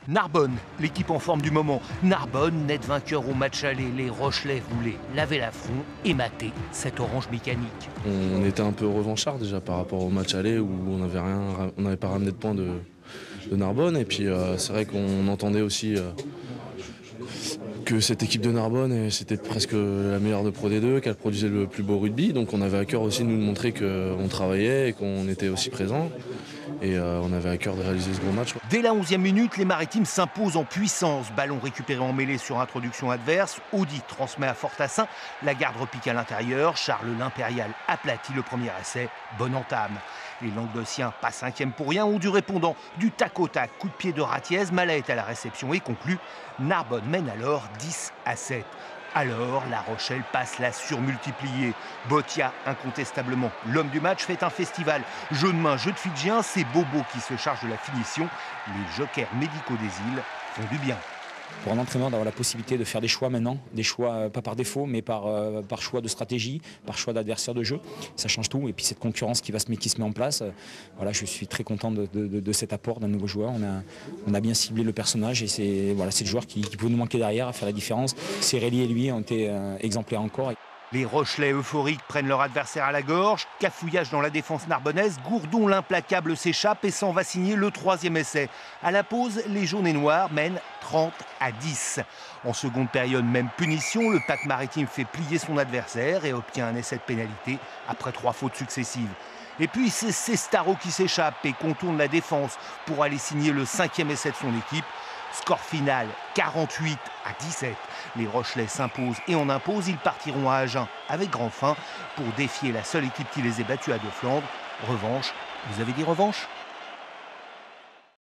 Narbonne, l'équipe en forme du moment. Narbonne, net vainqueur au match aller. Les Rochelais voulaient laver l'affront et mater cette orange mécanique. On était un peu revanchard déjà par rapport au match aller où on n'avait pas ramené de points de Narbonne. Et puis c'est vrai qu'on entendait aussi que cette équipe de Narbonne, c'était presque la meilleure de Pro D2, qu'elle produisait le plus beau rugby. Donc on avait à cœur aussi de nous montrer qu'on travaillait et qu'on était aussi présents. Et on avait à cœur de réaliser ce gros match. Dès la 11e minute, les Maritimes s'imposent en puissance. Ballon récupéré en mêlée sur introduction adverse. Audi transmet à Fortassin. La garde repique à l'intérieur. Charles l'Impérial aplatit le premier essai. Bonne entame. Les Languedociens, pas 5e pour rien, ont du répondant. Du tac au tac, coup de pied de Ratiez. Malet est à la réception et conclut. Narbonne mène alors 10-7. Alors, La Rochelle passe la surmultipliée. Botia, incontestablement l'homme du match, fait un festival. Jeu de main, jeu de fidjien, c'est Bobo qui se charge de la finition. Les jokers médicaux des îles font du bien. Pour un entraîneur d'avoir la possibilité de faire des choix maintenant, des choix pas par défaut, mais par choix de stratégie, par choix d'adversaire de jeu, ça change tout. Et puis cette concurrence qui se met en place, voilà, je suis très content de cet apport d'un nouveau joueur. On a bien ciblé le personnage et c'est le joueur qui peut nous manquer derrière à faire la différence. Serrelli et lui ont été exemplaires encore. Les Rochelais euphoriques prennent leur adversaire à la gorge. Cafouillage dans la défense narbonnaise. Gourdon l'implacable s'échappe et s'en va signer le 3e essai. À la pause, les jaunes et noirs mènent 30-10. En seconde période, même punition. Le pack maritime fait plier son adversaire et obtient un essai de pénalité après 3 fautes successives. Et puis c'est Sestaro qui s'échappe et contourne la défense pour aller signer le 5e essai de son équipe. Score final 48-17. Les Rochelais s'imposent et en imposent. Ils partiront à Agen avec grand fin pour défier la seule équipe qui les ait battus à Deux-Flandres. Revanche, vous avez dit revanche ?